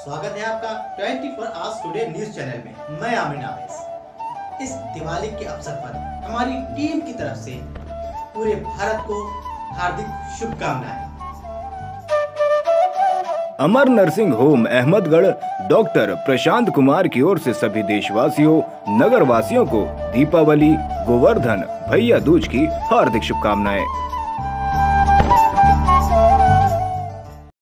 स्वागत है आपका 24 आवर्स टुडे न्यूज चैनल में। मैं आमिर आवेश। इस दिवाली के अवसर पर हमारी टीम की तरफ से पूरे भारत को हार्दिक शुभकामनाएं। Amar nursing home Ahmedgarh doctor Prashant Kumar की ओर से सभी देशवासियों नगर वासियों को दीपावली, गोवर्धन, भैया दूज की हार्दिक शुभकामनाएं।